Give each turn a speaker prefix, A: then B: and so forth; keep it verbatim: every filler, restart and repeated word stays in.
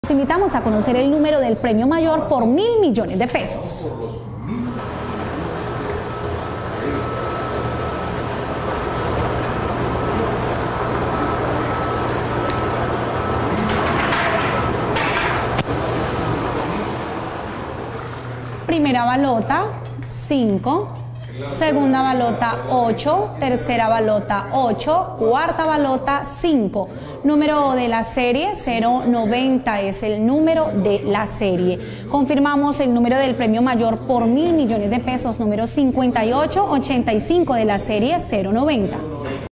A: Los invitamos a conocer el número del premio mayor por mil millones de pesos. Primera balota, cinco. Segunda balota, ocho. Tercera balota, ocho. Cuarta balota, cinco. Número de la serie, cero noventa es el número de la serie. Confirmamos el número del premio mayor por mil millones de pesos, número cincuenta y ocho ochenta y cinco de la serie cero noventa.